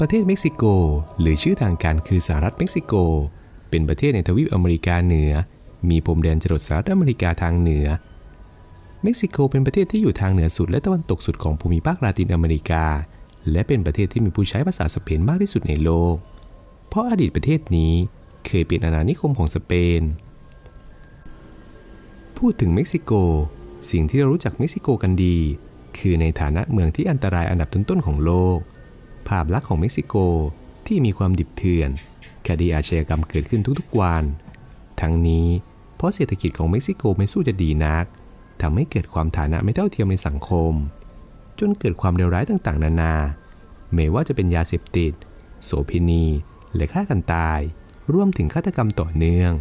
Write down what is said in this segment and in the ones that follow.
ประเทศเม็กซิโกหรือชื่อทางการคือสหรัฐเม็กซิโกเป็นประเทศในทวีปอเมริกาเหนือมีพรมแดนจรดสหรัฐอเมริกาทางเหนือเม็กซิโกเป็นประเทศที่อยู่ทางเหนือสุดและตะวันตกสุดของภูมิภาคลาตินอเมริกาและเป็นประเทศที่มีผู้ใช้ภาษาสเปนมากที่สุดในโลกเพราะอดีตประเทศนี้เคยเป็นอาณานิคมของสเปนพูดถึงเม็กซิโกสิ่งที่เรารู้จักเม็กซิโกกันดีคือในฐานะเมืองที่อันตรายอันดับต้นๆของโลกภาพลักษณ์ของเม็กซิโกที่มีความดิบเถื่อนคดีอาชญากรรมเกิดขึ้นทุกๆวันทั้งนี้เพราะเศรษฐกิจของเม็กซิโกไม่สู้จะดีนักทำให้เกิดความฐานะไม่เท่าเทียมในสังคมจนเกิดความเลวร้ายต่างๆนานาไม่ว่าจะเป็นยาเสพติดโสเภณีและฆ่ากันตายรวมถึงฆาตกรรมต่อเนื่อง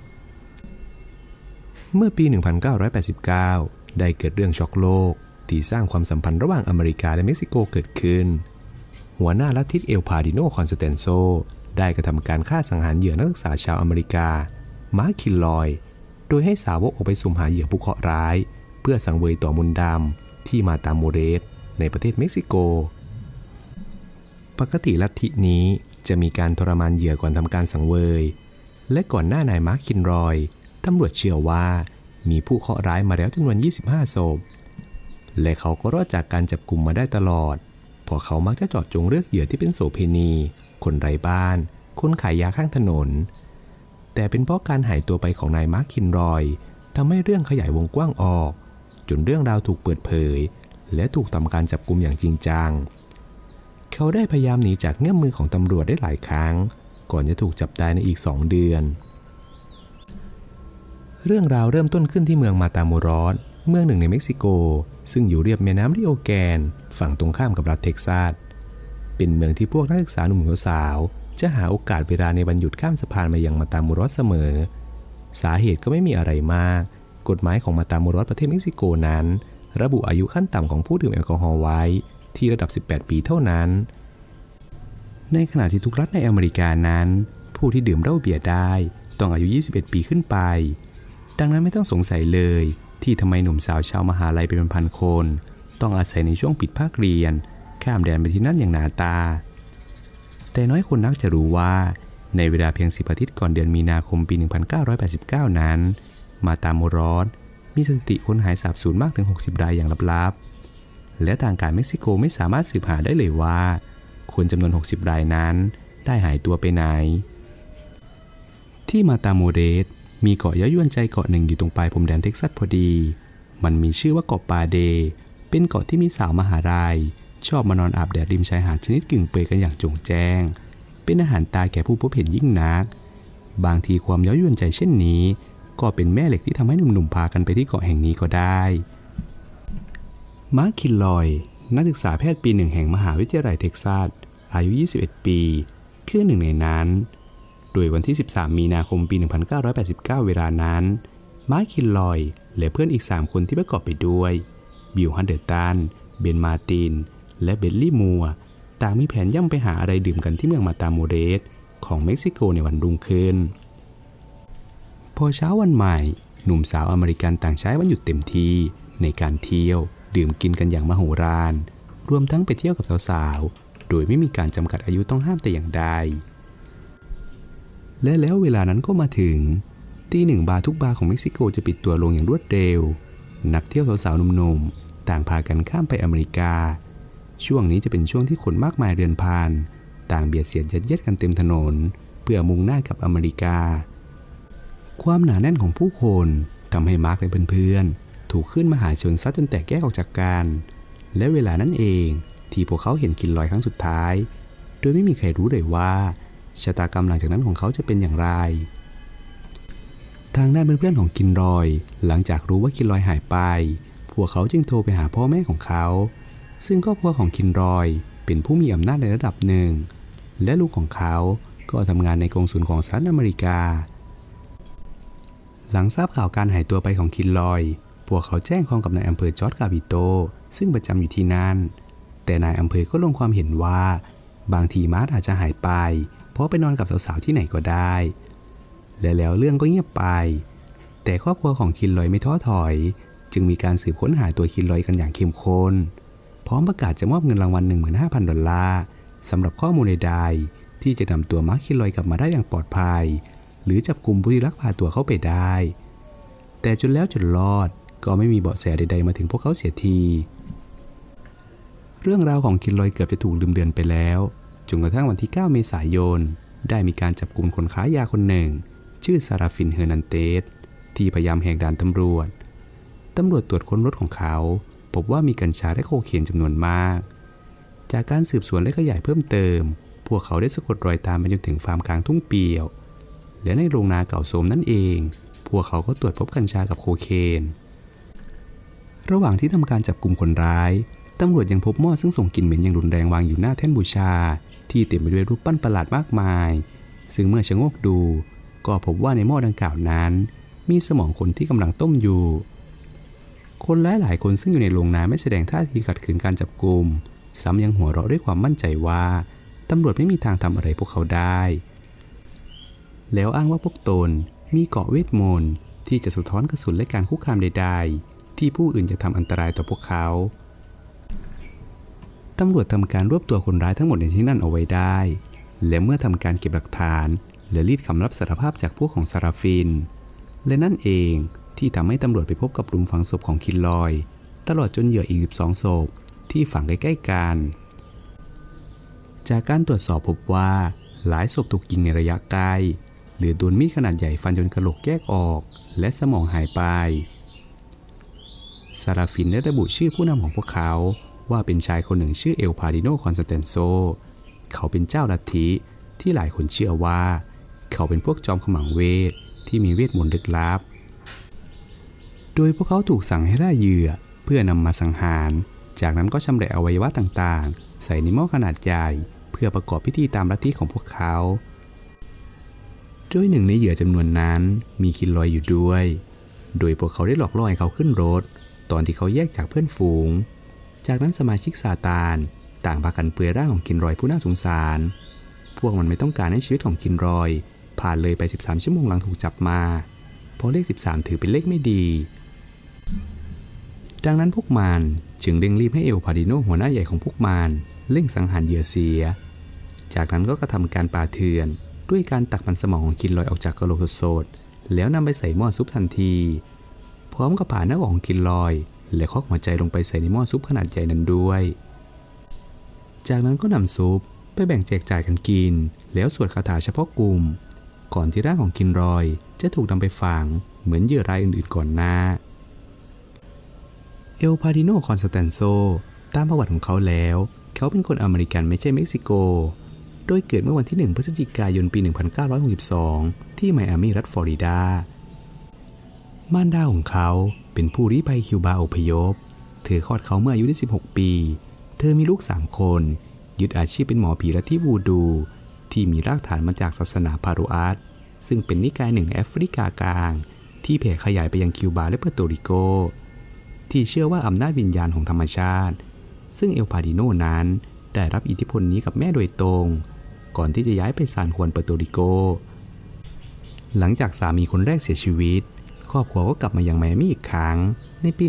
เมื่อปี 1989 ได้เกิดเรื่องช็อกโลกที่สร้างความสัมพันธ์ระหว่างอเมริกาและเม็กซิโกเกิดขึ้นหัวหน้าลัทธิเอลพาดิโนคอนสแตนโซได้กระทำการฆ่าสังหารเหยื่อนักศึกษาชาวอเมริกามาร์ค คิลลอยโดยให้สาวกออกไปสุ่มหาเหยื่อผู้เคราะห์ร้ายเพื่อสังเวยต่อมนต์ดำที่มาตามโมเรสในประเทศเม็กซิโกปกติลัทธินี้จะมีการทรมานเหยื่อก่อนทำการสังเวยและก่อนหน้านายมาร์ค คิลลอยตำรวจเชื่อว่ามีผู้เคราะห์ร้ายมาแล้วจำนวน25 ศพและเขาก็รอดจากการจับกุมมาได้ตลอดเพราะเขามักจะเจาะจงเลือกเหยื่อที่เป็นโสเภณีคนไร้บ้านคนขายยาข้างถนนแต่เป็นเพราะการหายตัวไปของนายมาร์ค คิลลอยทำให้เรื่องขยายวงกว้างออกจนเรื่องราวถูกเปิดเผยและถูกทำการจับกุมอย่างจริงจังเขาได้พยายามหนีจากเงื้อมมือของตำรวจได้หลายครั้งก่อนจะถูกจับได้ในอีก2 เดือนเรื่องราวเริ่มต้นขึ้นที่เมืองมาตาโมรอสเมืองหนึ่งในเม็กซิโกซึ่งอยู่เรียบแม่น้ำริโอแกนฝั่งตรงข้ามกับรัฐเท็กซัสเป็นเมืองที่พวกนักศึกษาหนุ่มสาวจะหาโอกาสเวลาในวันหยุดข้ามสะพานมายังมาตาโมรอสเสมอสาเหตุก็ไม่มีอะไรมากกฎหมายของมาตาโมรอสประเทศเม็กซิโกนั้นระบุอายุขั้นต่ำของผู้ดื่มแอลกอฮอล์ไว้ที่ระดับ18 ปีเท่านั้นในขณะที่ทุกรัฐในอเมริกานั้นผู้ที่ดื่มเหล้าเบียร์ได้ต้องอายุ21 ปีขึ้นไปดังนั้นไม่ต้องสงสัยเลยที่ทำไมหนุ่มสาวชาวมหาลัยเป็นพันคนต้องอาศัยในช่วงปิดภาคเรียนข้ามแดนไปที่นั่นอย่างหนาตาแต่น้อยคนนักจะรู้ว่าในเวลาเพียง10 อาทิตย์ก่อนเดือนมีนาคมปี 1989 นั้นมาตาโมรอสมีสถิติคนหายสาบสูญมากถึง60 รายอย่างลับๆและทางการเม็กซิโกไม่สามารถสืบหาได้เลยว่าคนจำนวน60 รายนั้นได้หายตัวไปไหนที่มาตาโมเรสมีเกาะย้อยวนใจเกาะหนึ่งอยู่ตรงปลายพรมแดนเท็กซัสพอดีมันมีชื่อว่าเกาะปาเดเป็นเกาะที่มีสาวมหาลัยชอบมานอนอาบแดดริมชายหาดชนิดกึ่งเปรย์กันอย่างโจ่งแจ้งเป็นอาหารตาแก่ผู้พบเห็นยิ่งนักบางทีความย้อยวนใจเช่นนี้ก็เป็นแม่เหล็กที่ทำให้หนุ่มๆพากันไปที่เกาะแห่งนี้ก็ได้มาร์ค คิลลอยนักศึกษาแพทย์ปี 1แห่งมหาวิทยาลัยเท็กซัสอายุ21 ปีคือหนึ่งในนั้นโดยวันที่13 มีนาคมปี 1989 เวลานั้นมาร์ค คิลลอยและเพื่อนอีก3 คนที่ประกอบไปด้วยบิล ฮันเดอร์ตันเบน มาร์ตินและเบลลี่ มัวต่างมีแผนย่ำไปหาอะไรดื่มกันที่เมืองมาตาโมเรสของเม็กซิโกในวันรุ่งขึ้นพอเช้าวันใหม่หนุ่มสาวอเมริกันต่างใช้วันหยุดเต็มที่ในการเที่ยวดื่มกินกันอย่างมโหฬารรวมทั้งไปเที่ยวกับสาวๆโดยไม่มีการจำกัดอายุต้องห้ามแต่อย่างใดและแล้วเวลานั้นก็มาถึงตี 1บาร์ทุกบาร์ของเม็กซิโกจะปิดตัวลงอย่างรวดเร็วนักเที่ยวสาวๆหนุ่มๆต่างพากันข้ามไปอเมริกาช่วงนี้จะเป็นช่วงที่คนมากมายเดินผ่านต่างเบียดเสียดยัดเยียดกันเต็มถนนเพื่อมุ่งหน้ากับอเมริกาความหนาแน่นของผู้คนทำให้มาร์คและเพื่อนๆถูกขึ้นมหาชนซัดจนแตกแยกออกจากกันและเวลานั้นเองที่พวกเขาเห็นคิลลอยครั้งสุดท้ายโดยไม่มีใครรู้เลยว่าชะตากรรมหลังจากนั้นของเขาจะเป็นอย่างไรทางด้านเพื่อนๆของคิลลอยหลังจากรู้ว่าคิลลอยหายไปพวกเขาจึงโทรไปหาพ่อแม่ของเขาซึ่งครอบครัวของคิลลอยเป็นผู้มีอำนาจในระดับหนึ่งและลูกของเขาก็ทำงานในกองสุลของสหรัฐอเมริกาหลังทราบข่าวการหายตัวไปของคิลลอยพวกเขาแจ้งความกับนายอำเภอจอร์จ กาวิโตซึ่งประจำอยู่ที่นั่นแต่นายอำเภอก็ลงความเห็นว่าบางทีมาร์คอาจจะหายไปเพราะไปนอนกับสาวๆที่ไหนก็ได้และแล้วเรื่องก็เงียบไปแต่ครอบครัวของคิลลอยไม่ท้อถอยจึงมีการสืบค้นหาตัวคิลลอยกันอย่างเข้มข้นพร้อมประกาศจะมอบเงินรางวัล $15,000 สำหรับข้อมูลใดๆที่จะนำตัวมาร์คคิลลอยกลับมาได้อย่างปลอดภัยหรือจับกลุ่มผู้ที่ลักพาตัวเขาไปได้แต่จนแล้วจนรอดก็ไม่มีเบาะแสใดๆมาถึงพวกเขาเสียทีเรื่องราวของคิลลอยเกือบจะถูกลืมเลือนไปแล้วจนกระทั่งวันที่ 9 เมษายนได้มีการจับกลุ่มคนค้ายาคนหนึ่งชื่อซาราฟินเฮอร์นันเตสที่พยายามแหกด่านตำรวจตรวจค้นรถของเขาพบว่ามีกัญชาและโคเคนจำนวนมากจากการสืบสวนและขยายเพิ่มเติมพวกเขาได้สะกดรอยตามไปจนถึงฟาร์มกลางทุ่งเปี่ยวและในโรงนาเก่าโทรมนั่นเองพวกเขาก็ตรวจพบกัญชากับโคเคนระหว่างที่ทำการจับกลุ่มคนร้ายตำรวจยังพบหม้อซึ่งส่งกลิ่นเหม็นอย่างรุนแรงวางอยู่หน้าแท่นบูชาที่เต็มไปด้วยรูปปั้นประหลาดมากมายซึ่งเมื่อชะโงกดูก็พบว่าในหม้อดังกล่าวนั้นมีสมองคนที่กำลังต้มอยู่คนร้ายหลายคนซึ่งอยู่ในโรงนาไม่แสดงท่าทีขัดขืนการจับกุมซ้ำยังหัวเราะด้วยความมั่นใจว่าตำรวจไม่มีทางทำอะไรพวกเขาได้แล้วอ้างว่าพวกตนมีเกราะเวทมนต์ที่จะสะท้อนกระสุนและการคุกคามใดๆที่ผู้อื่นจะทำอันตรายต่อพวกเขาตำรวจทำการรวบตัวคนร้ายทั้งหมดในที่นั่นเอาไว้ได้และเมื่อทำการเก็บหลักฐานและรีดคำรับสารภาพจากพวกของซาราฟินและนั่นเองที่ทำให้ตำรวจไปพบกับหลุมฝังศพของคิลลอยตลอดจนเหยื่ออีก12 ศพที่ฝังใกล้ๆกันจากการตรวจสอบพบว่าหลายศพถูกยิงในระยะใกล้หรือโดนมีดขนาดใหญ่ฟันจนกระโหลกแยกออกและสมองหายไปซาราฟินได้ระบุชื่อผู้นำของพวกเขาว่าเป็นชายคนหนึ่งชื่อเอลพาดิโนคอนสแตนโซเขาเป็นเจ้าลัทธิที่หลายคนเชื่อว่าเขาเป็นพวกจอมขมังเวทที่มีเวทมนต์ลึกลับโดยพวกเขาถูกสั่งให้ล่าเหยื่อเพื่อนำมาสังหารจากนั้นก็ชำแหละอวัยวะต่างๆใส่ในหม้อขนาดใหญ่เพื่อประกอบพิธีตามลัทธิของพวกเขาโดยหนึ่งในเหยื่อจำนวนนั้นมีคิลลอยอยู่ด้วยโดยพวกเขาได้หลอกล่อให้เขาขึ้นรถตอนที่เขาแยกจากเพื่อนฝูงจากนั้นสมาชิกซาตานต่างพากันเปลือยร่างของคิลลอยผู้น่าสงสารพวกมันไม่ต้องการให้ชีวิตของคิลลอยผ่านเลยไป13 ชั่วโมงหลังถูกจับมาเพราะเลข13ถือเป็นเลขไม่ดีดังนั้นพวกมันจึงเร่งรีบให้เอลพาดิโนหัวหน้าใหญ่ของพวกมันเร่งสังหารเหยื่อเสียจากนั้นก็กระทำการป่าเถื่อนด้วยการตักมันสมองของคิลลอยออกจากกระโหลกสดๆแล้วนำไปใส่หม้อซุปทันทีพร้อมกับผ่าหน้าอกของคิลลอยและควักหัวใจลงไปใส่ในหม้อซุปขนาดใหญ่นั้นด้วยจากนั้นก็นำซุปไปแบ่งแจกจ่ายกันกินแล้วสวดคาถาเฉพาะกลุ่มก่อนที่ร่างของคิลลอยจะถูกนำไปฝังเหมือนเหยื่อรายอื่นๆก่อนหน้าเอลพาดิโนคอนสแตนโซตามประวัติของเขาแล้วเขาเป็นคนอเมริกันไม่ใช่เม็กซิโกโดยเกิดเมื่อวันที่ 1 พฤศจิกายน ปี 1962 ที่ไมอามีรัฐฟลอริดามารดาของเขาเป็นผู้ลี้ภัยคิวบาอพยพเธอคลอดเขาเมื่ออายุได้16 ปีเธอมีลูก3 คนยึดอาชีพเป็นหมอผีลัทธิวูดูที่มีรากฐานมาจากศาสนาพาโรอัสซึ่งเป็นนิกายหนึ่งในแอฟริกากลางที่แผ่ขยายไปยังคิวบาและเปอร์โตริโกที่เชื่อว่าอำนาจวิญญาณของธรรมชาติซึ่งเอลพาดิโนนั้นได้รับอิทธิพลนี้กับแม่โดยตรงก่อนที่จะย้ายไปซานฮวนเปอร์โตริโกหลังจากสามีคนแรกเสียชีวิตครอบครัวก็กลับมายังไมอามี่อีกครั้งในปี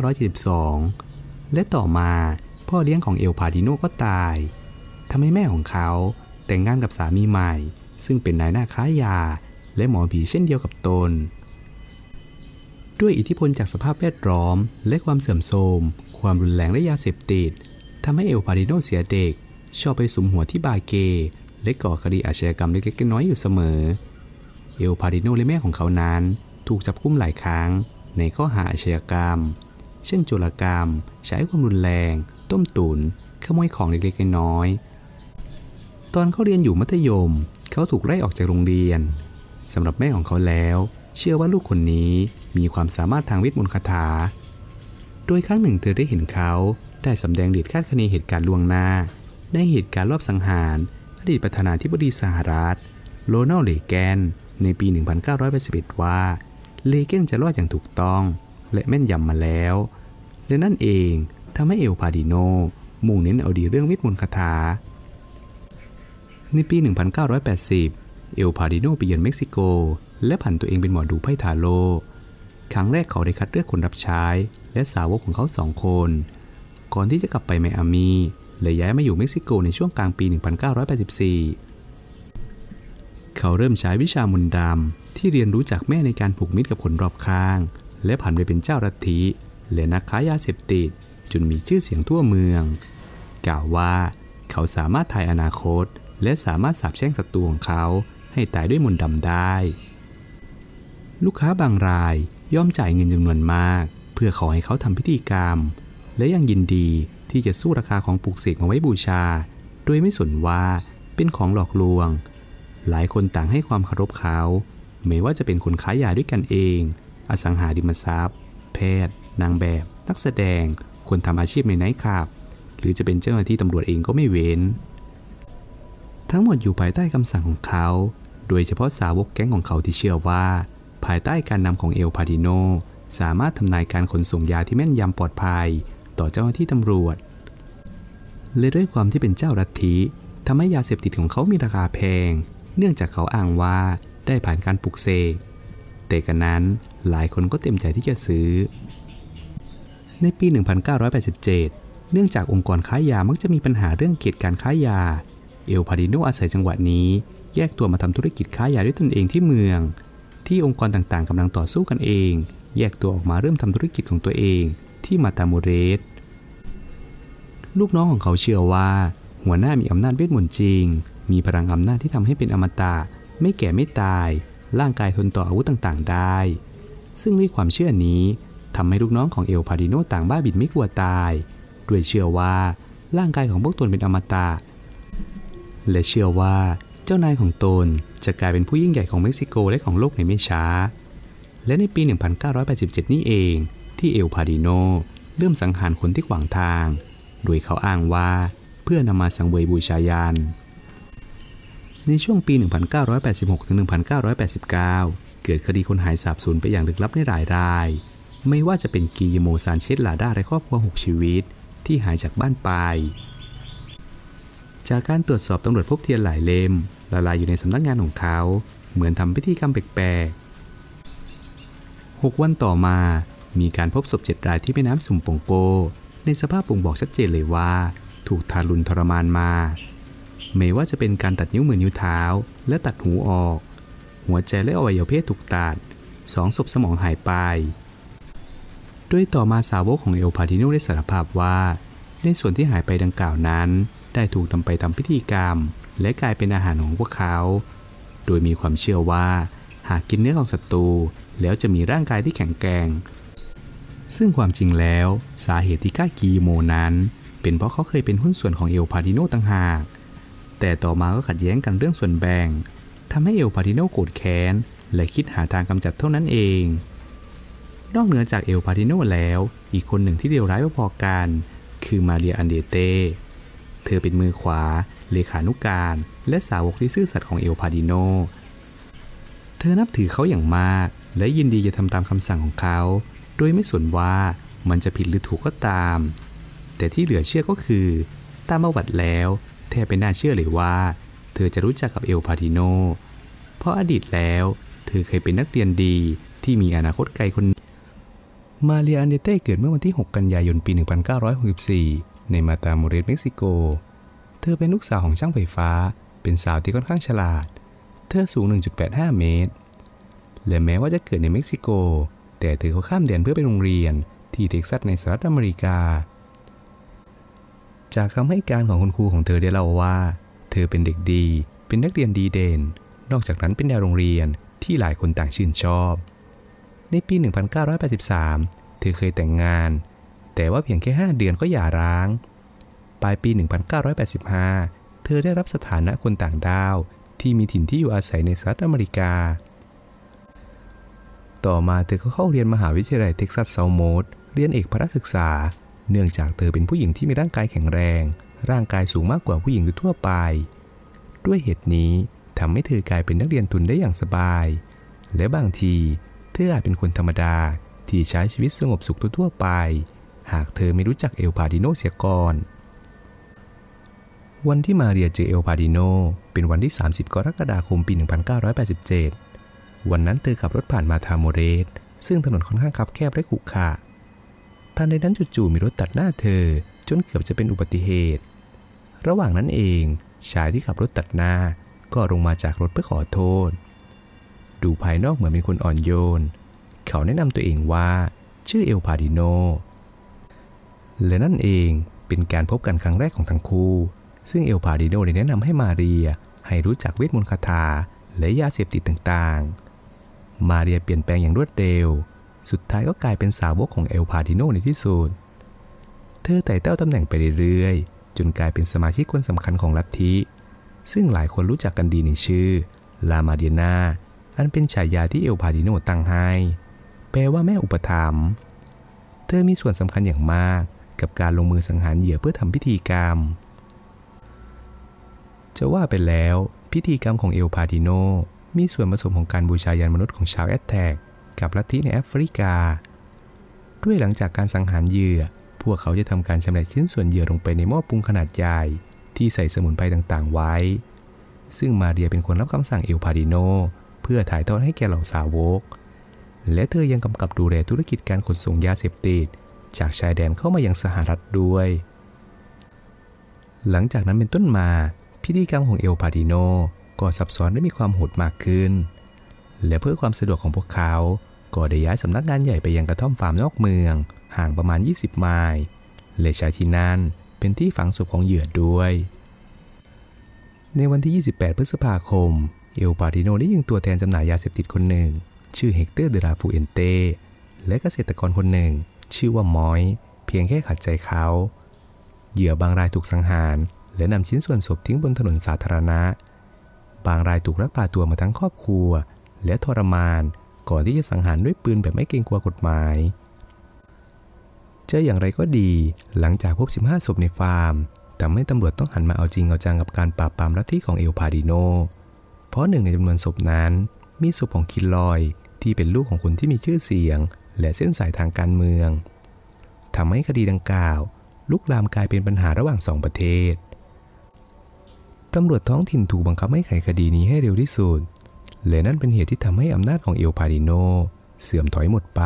1972 และต่อมาพ่อเลี้ยงของเอลพาดิโนก็ตายทำให้แม่ของเขาแต่งงานกับสามีใหม่ซึ่งเป็นนายหน้าค้ายาและหมอผีเช่นเดียวกับตนด้วยอิทธิพลจากสภาพแวดล้อมและความเสื่อมโทรมความรุนแรงและยาเสพติดทำให้เอลพาดิโนเสียเด็กชอบไปสุมหัวที่บาร์เกย์และก่อคดีอาชญากรรมเล็กๆน้อยๆอยู่เสมอเอลพาดิโนและแม่ของเขานั้นถูกจับกุมหลายครั้งในข้อหาอาชญากรรมเช่นโจรกรรมใช้ความรุนแรงต้มตุ๋นขโมยของเล็กๆน้อยๆตอนเขาเรียนอยู่มัธยมเขาถูกไล่ออกจากโรงเรียนสำหรับแม่ของเขาแล้วเชื่อว่าลูกคนนี้มีความสามารถทางเวทมนต์คาถาโดยครั้งหนึ่งเธอได้เห็นเขาได้สำแดงฤทธิ์คาดคะเนเหตุการณ์ล่วงหน้าในเหตุการณ์รอบสังหารอดีตประธานาธิบดีสหรัฐโรนัลด์ เรแกนในปี 1981 ว่าเรแกนจะรอดอย่างถูกต้องและแม่นยำมาแล้วและนั่นเองทำให้เอลพาดิโนมุ่งเน้นเอาดีเรื่องเวทมนต์คาถาในปี 1980 เอลพาดิโนไปเยือนเม็กซิโกและผันตัวเองเป็นหมอดูไพ่ทาโร่ครั้งแรกเขาได้คัดเลือกคนรับใช้และสาวกของเขา2 คนก่อนที่จะกลับไปไมอามีและย้ายมาอยู่เม็กซิโกในช่วงกลางปี 1984 เขาเริ่มใช้วิชามนต์ดำที่เรียนรู้จากแม่ในการผูกมิตรกับคนรอบข้างและผันไปเป็นเจ้าลัทธิและนักค้ายาเสพติดจนมีชื่อเสียงทั่วเมืองกล่าวว่าเขาสามารถทายอนาคตและสามารถสาปแช่งศัตรูของเขาให้ตายด้วยมนต์ดำได้ลูกค้าบางรายย่อมจ่ายเงินจำนวนมากเพื่อขอให้เขาทำพิธีกรรมและยังยินดีที่จะสู้ราคาของปลูกเสกมาไว้บูชาโดยไม่สนว่าเป็นของหลอกลวงหลายคนต่างให้ความเคารพเขาไม่ว่าจะเป็นคนขายยาด้วยกันเองอสังหาริมทรัพย์แพทย์นางแบบนักแสดงคนทำอาชีพในไนท์คลับหรือจะเป็นเจ้าหน้าที่ตำรวจเองก็ไม่เว้นทั้งหมดอยู่ภายใต้คำสั่งของเขาโดยเฉพาะสาวกแก๊งของเขาที่เชื่อว่าภายใต้การนำของเอลพาดิโนสามารถทำนายการขนส่งยาที่แม่นยำปลอดภัยต่อเจ้าหน้าที่ตำรวจและด้วยความที่เป็นเจ้าลัทธิทำให้ยาเสพติดของเขามีราคาแพงเนื่องจากเขาอ้างว่าได้ผ่านการปลุกเสกแต่กันนั้นหลายคนก็เต็มใจที่จะซื้อในปี 1987 เนื่องจากองค์กรค้ายามักจะมีปัญหาเรื่องเขตการค้ายาเอลพาดิโนอาศัยจังหวะนี้แยกตัวมาทำธุรกิจค้ายาด้วยตนเองที่เมืองที่องค์กรต่างๆกำลังต่อสู้กันเองแยกตัวออกมาเริ่มทำธุรกิจของตัวเองที่มาตาโมเรสลูกน้องของเขาเชื่อว่าหัวหน้ามีอำนาจเวทมนต์จริงมีพลังอำนาจที่ทำให้เป็นอมตะไม่แก่ไม่ตายร่างกายทนต่ออาวุธต่างๆได้ซึ่งด้วยความเชื่อนี้ทำให้ลูกน้องของเอลพาดิโนต่างบ้าบินไม่กลัวตายด้วยเชื่อว่าร่างกายของพวกตนเป็นอมตะและเชื่อว่าเจ้านายของตนจะกลายเป็นผู้ยิ่งใหญ่ของเม็กซิโกและของโลกในไม่ช้าและในปี 1987 นี่เองที่เอลพาดิโนเริ่มสังหารคนที่ขวางทางโดยเขาอ้างว่าเพื่อนำมาสังเวยบูชายันในช่วงปี 1986 ถึง 1989 เกิดคดีคนหายสาบสูญไปอย่างลึกลับในหลายรายไม่ว่าจะเป็นกิโมซานเชสลาดาและครอบครัว6ชีวิตที่หายจากบ้านไปจากการตรวจสอบตำรวจพบเทียนหลายเล่มละลายอยู่ในสำนักงานของเขาเหมือนทำพิธีกรรมแปลกๆ6 วันต่อมามีการพบศพ7 รายที่แม่น้ำซุมโปงโปในสภาพบ่งบอกชัดเจนเลยว่าถูกทารุณทรมานมาไม่ว่าจะเป็นการตัดนิ้วมือนิ้วเท้าและตัดหูออกหัวใจและอวัยวะเพศถูกตัด2 ศพสมองหายไปโดยต่อมาสาวกของเอลพาดิโนได้สารภาพว่าในส่วนที่หายไปดังกล่าวนั้นได้ถูกนำไปทำพิธีกรรมและกลายเป็นอาหารของพวกเขาโดยมีความเชื่อว่าหากกินเนื้อของศัตรูแล้วจะมีร่างกายที่แข็งแกร่งซึ่งความจริงแล้วสาเหตุที่ฆ่ากิโมนั้นเป็นเพราะเขาเคยเป็นหุ้นส่วนของเอลพาดิโนต่างหากแต่ต่อมาก็ขัดแย้งกันเรื่องส่วนแบ่งทำให้เอลพาดิโนโกรธแค้นและคิดหาทางกำจัดเท่านั้นเองนอกเหนือจากเอลพาดิโนแล้วอีกคนหนึ่งที่เลวร้ายพอๆกันคือมาเรียอันเดเต้เธอเป็นมือขวาเลขานุการและสาวกที่ซื่อสัตย์ของเอลพาดิโนเธอนับถือเขาอย่างมากและยินดีจะทำตามคำสั่งของเขาโดยไม่สนว่ามันจะผิดหรือถูกก็ตามแต่ที่เหลือเชื่อก็คือตามประวัติแล้วแทบเป็นน่าเชื่อเลยว่าเธอจะรู้จักกับเอลพาดิโนเพราะอดีตแล้วเธอเคยเป็นนักเรียนดีที่มีอนาคตไกลคนมาเรียอันเดเต้เกิดเมื่อวันที่ 6 กันยายน ปี 1964 ในมาตาโมเรสเม็กซิโกเธอเป็นลูกสาวของช่างไฟฟ้าเป็นสาวที่ค่อนข้างฉลาดเธอสูง 1.85 เมตรและแม้ว่าจะเกิดในเม็กซิโกแต่เธอก็ข้ามแดนเพื่อไปโรงเรียนที่เท็กซัสในสหรัฐอเมริกาจากคำให้การของคุณครูของเธอได้เล่าว่าเธอเป็นเด็กดีเป็นนักเรียนดีเด่นนอกจากนั้นเป็นแนวโรงเรียนที่หลายคนต่างชื่นชอบในปี 1983 เธอเคยแต่งงานแต่ว่าเพียงแค่5 เดือนก็หย่าร้างปลายปี 1985 เธอได้รับสถานะคนต่างดาวที่มีถิ่นที่อยู่อาศัยในสหรัฐอเมริกาต่อมาเธอก็เข้าเรียนมหาวิทยาลัยเท็กซัสเซาท์โมสเรียนเอกพละศึกษาเนื่องจากเธอเป็นผู้หญิงที่มีร่างกายแข็งแรงร่างกายสูงมากกว่าผู้หญิงทั่วไปด้วยเหตุนี้ทำให้เธอกลายเป็นนักเรียนทุนได้อย่างสบายและบางทีเธออาจเป็นคนธรรมดาที่ใช้ชีวิตสงบสุขทั่วไปหากเธอไม่รู้จักเอลพาดิโนเสียก่อนวันที่มาเรียเจอเอลพาดิโนเป็นวันที่ 30 กรกฎาคม ปี 1987 วันนั้นเธอขับรถผ่านมาทาโมเรสซึ่งถนนค่อนข้างคับแคบและขรุขระทันใดนั้นจู่ๆมีรถตัดหน้าเธอจนเกือบจะเป็นอุบัติเหตุระหว่างนั้นเองชายที่ขับรถตัดหน้าก็ลงมาจากรถเพื่อขอโทษดูภายนอกเหมือนเป็นคนอ่อนโยนเขาแนะนำตัวเองว่าชื่อเอลพาดิโนและนั่นเองเป็นการพบกันครั้งแรกของทั้งคู่ซึ่งเอลพาดิโนได้แนะนำให้มาเรียให้รู้จักเวทมนต์คาถาและยาเสพติดต่างๆมาเรียเปลี่ยนแปลงอย่างรวดเร็วสุดท้ายก็กลายเป็นสาวกของเอลพาดิโนในที่สุดเธอไต่เต้าตำแหน่งไปเรื่อยๆจนกลายเป็นสมาชิกคนสำคัญของลัทธิซึ่งหลายคนรู้จักกันดีในชื่อลามาเดียนาอันเป็นฉายาที่เอลพาดิโนตั้งให้แปลว่าแม่อุปถัมภ์เธอมีส่วนสำคัญอย่างมากกับการลงมือสังหารเหยื่อเพื่อทำพิธีกรรมจะว่าไปแล้วพิธีกรรมของเอลพาดิโนมีส่วนผสมของการบูชายันมนุษย์ของชาวแอตแทกกับลัทธิในแอฟริกาด้วยหลังจากการสังหารเหยื่อพวกเขาจะทำการชำแหละชิ้นส่วนเหยื่อลงไปในหม้อปรุงขนาดใหญ่ที่ใส่สมุนไพรต่างๆไว้ซึ่งมาเรียเป็นคนรับคำสั่งเอลพาดิโนเพื่อถ่ายทอดให้แก่เหล่าสาวกและเธอยังกำกับดูแลธุรกิจการขนส่งยาเสพติดจากชายแดนเข้ามายังสหรัฐด้วยหลังจากนั้นเป็นต้นมาพิธีกรรมของเอลพาดิโนก็ซับซ้อนและมีความโหดมากขึ้นและเพื่อความสะดวกของพวกเขาก็ได้ย้ายสำนักงานใหญ่ไปยังกระท่อมฟาร์มนอกเมืองห่างประมาณ20ไมล์และใช้ที่นั่นเป็นที่ฝังศพของเหยื่อด้วยในวันที่28พฤษภาคมเอลพาดิโนได้ยิงตัวแทนจำหน่ายยาเสพติดคนหนึ่งชื่อเฮกเตอร์เดลาฟูเอนเตและเกษตรกรคนหนึ่งชื่อว่ามอยเพียงแค่ขัดใจเขาเหยื่อบางรายถูกสังหารและนำชิ้นส่วนศพทิ้งบนถนนสาธารณะบางรายถูกลักพาตัวมาทั้งครอบครัวและทรมานก่อนที่จะสังหารด้วยปืนแบบไม่เกรงกลัวกฎหมายจะอย่างไรก็ดีหลังจากพบ15ศพในฟาร์มทำให้ตำรวจต้องหันมาเอาจริงเอาจังกับการปราบปรามลัทธิของเอลพาดิโนเพราะหนึ่งในจำนวนศพนั้นมีศพของคิลลอยที่เป็นลูกของคนที่มีชื่อเสียงและเส้นสายทางการเมืองทำให้คดีดังกล่าวลุกลามกลายเป็นปัญหาระหว่าง2ประเทศตำรวจท้องถิ่นถูกบังคับให้ไขคดีนี้ให้เร็วที่สุดและนั่นเป็นเหตุที่ทำให้อำนาจของเอลพาดิโนเสื่อมถอยหมดไป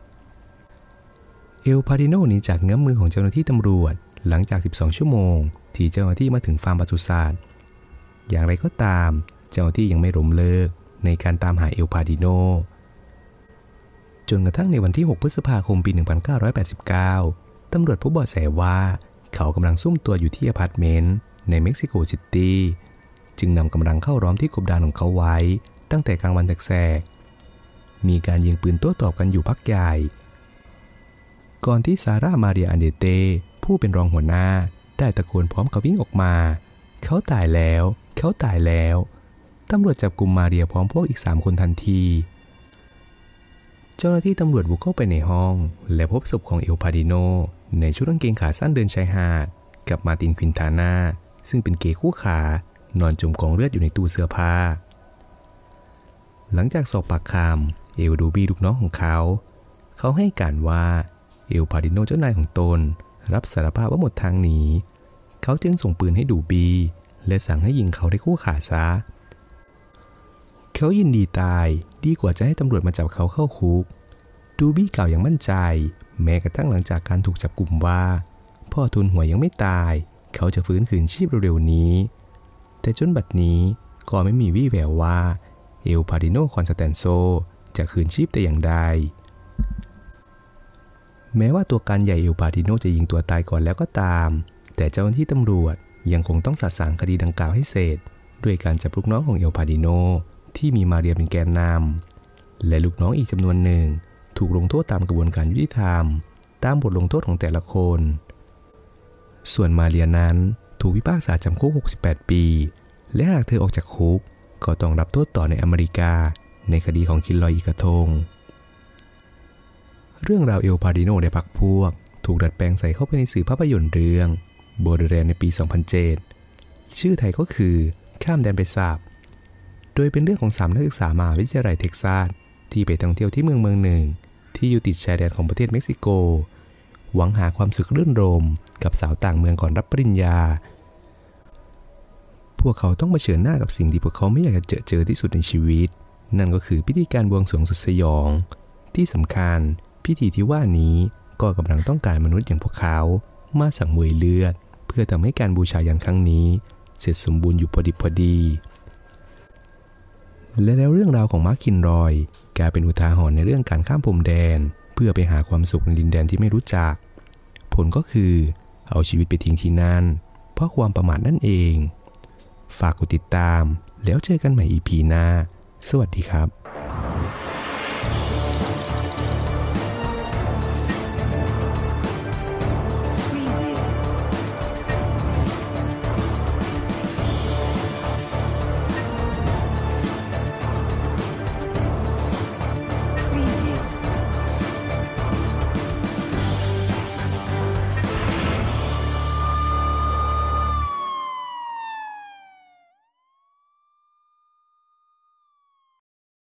เอลพาดิโนหนีจากเงื้อมมือของเจ้าหน้าที่ตำรวจหลังจาก12ชั่วโมงที่เจ้าหน้าที่มาถึงฟาร์มปศุสัตว์อย่างไรก็ตามเจ้าหน้าที่ยังไม่ล้มเลิกในการตามหาเอลพาดิโนจนกระทั่งในวันที่6พฤษภาคมปี1989ตำรวจพบเบาะแสว่าเขากำลังซุ่มตัวอยู่ที่อพาร์ตเมนต์ในเม็กซิโกซิตี้จึงนำกำลังเข้าล้อมที่กบดานของเขาไว้ตั้งแต่กลางวันแสกๆมีการยิงปืนโต้ตอบกันอยู่พักใหญ่ก่อนที่ซาร่ามาเรียอันเดเต้ผู้เป็นรองหัวหน้าได้ตะโกนพร้อมกับวิ่งออกมาเขาตายแล้วเขาตายแล้วตำรวจจับกุมมาเรียพร้อมพวกอีก3คนทันทีเจ้าหน้าที่ตำรวจบุกเข้าไปในห้องและพบศพของเอลพาดิโนในชุดกางเกงขาสั้นเดินชายหาดกับมาร์ตินควินทาน่าซึ่งเป็นเกย์คู่ขานอนจมกองเลือดอยู่ในตู้เสื้อผ้าหลังจากสอบปากคำเอลดูบี้ลูกน้องของเขาให้การว่าเอลพาดิโนเจ้านายของตนรับสารภาพว่าหมดทางหนีเขาจึงส่งปืนให้ดูบี้และสั่งให้ยิงเขาได้คู่ขาซะเขายินดีตายดีกว่าจะให้ตำรวจมาจับเขาเข้าคุกดูบี้กล่าวอย่างมั่นใจแม้กระทั่งหลังจากการถูกจับกุมว่าพ่อทุนหัวยังไม่ตายเขาจะฟื้นคืนชีพเร็วๆนี้แต่จนบัดนี้ก็ไม่มีวี่แววว่าเอลพาดิโนคอนสแตนโซจะคืนชีพแต่อย่างใดแม้ว่าตัวการใหญ่เอลพาดิโนจะยิงตัวตายก่อนแล้วก็ตามแต่เจ้าหน้าที่ตำรวจยังคงต้องสะสางคดีดังกล่าวให้เสร็จด้วยการจับลูกน้องของเอลพาดิโนที่มีมาเรียเป็นแกนนำและลูกน้องอีกจำนวนหนึ่งถูกลงโทษตามกระบวนการยุติธรรมตามบทลงโทษของแต่ละคนส่วนมาเรียนั้นถูกพิพากษาจำคุก68ปีและหากเธอออกจากคุกก็ต้องรับโทษต่อในอเมริกาในคดีของคิลลอยอีกระทงเรื่องราวเอลพาดิโนและพรรคพวกถูกดัดแปลงใส่เข้าไปในสื่อภาพยนตร์เรื่องโบเดเรนในปี 2007 ชื่อไทยก็คือข้ามแดนไปสาบโดยเป็นเรื่องของ3นักศึกษามหาวิทยาลัยเท็กซัสที่ไปท่องเที่ยวที่เมืองหนึ่งที่อยู่ติดชายแดนของประเทศเม็กซิโกหวังหาความสุขรื่นรมกับสาวต่างเมืองก่อนรับปริญญาพวกเขาต้องเผชิญหน้ากับสิ่งที่พวกเขาไม่อยากจะเจอที่สุดในชีวิตนั่นก็คือพิธีการบวงสรวงสุดสยองที่สำคัญพิธีที่ว่านี้ก็กำลังต้องการมนุษย์อย่างพวกเขามาสังเวยเลือดเพื่อทำให้การบูชายันครั้งนี้เสร็จสมบูรณ์อยู่พอดิบพอดีและแล้วเรื่องราวของมาร์ค คินรอยกลายเป็นอุทาหรณ์ในเรื่องการข้ามพรมแดนเพื่อไปหาความสุขในดินแดนที่ไม่รู้จักผลก็คือเอาชีวิตไปทิ้งที่นั่นเพราะความประมาทนั่นเองฝากกดติดตามแล้วเจอกันใหม่ EP หน้าสวัสดีครับ